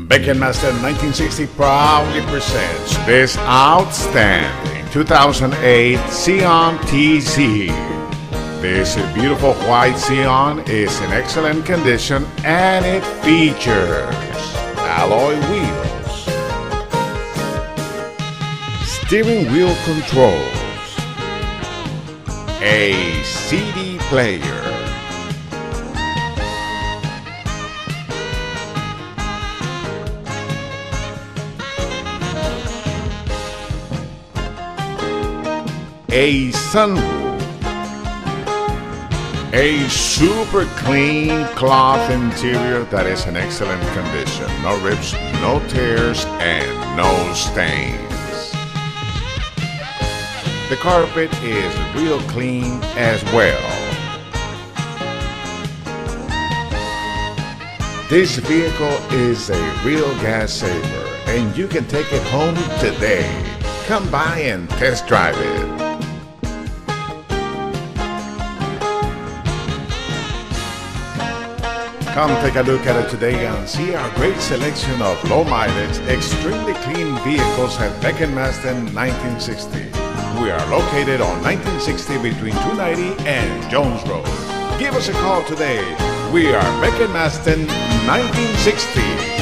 Beckmaster 1960 proudly presents this outstanding 2008 Scion TZ. This beautiful white Scion is in excellent condition and it features alloy wheels, steering wheel controls, a CD player, a sunroof, a super clean cloth interior that is in excellent condition. No rips, no tears, and no stains. The carpet is real clean as well. This vehicle is a real gas saver, and you can take it home today. Come by and test drive it. Come take a look at it today and see our great selection of low mileage, extremely clean vehicles at Beckmaster 1960. We are located on 1960 between 290 and Jones Road. Give us a call today. We are Beckmaster 1960.